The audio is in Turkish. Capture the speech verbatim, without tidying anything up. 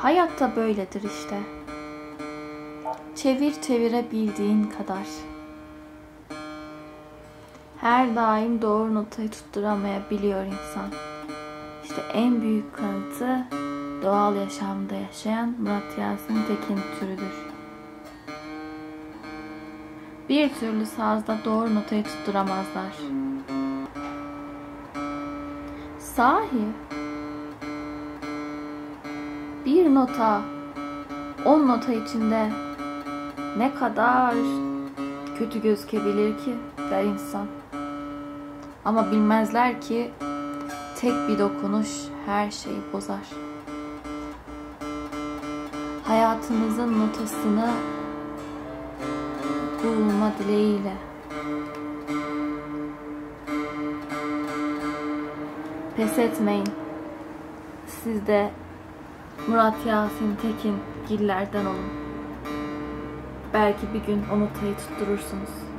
Hayatta böyledir işte. Çevir çevirebildiğin kadar. Her daim doğru notayı tutturamayabiliyor insan. İşte en büyük kanıtı doğal yaşamda yaşayan Murat Yasin Tekin türüdür. Bir türlü sazda doğru notayı tutturamazlar. Sahi, bir nota, on nota içinde ne kadar kötü gözükebilir ki der insan. Ama bilmezler ki tek bir dokunuş her şeyi bozar. Hayatınızın notasını bulma dileğiyle. Pes etmeyin. Siz de Murat Yasin Tekin gillerden olun. Belki bir gün o notayı tutturursunuz.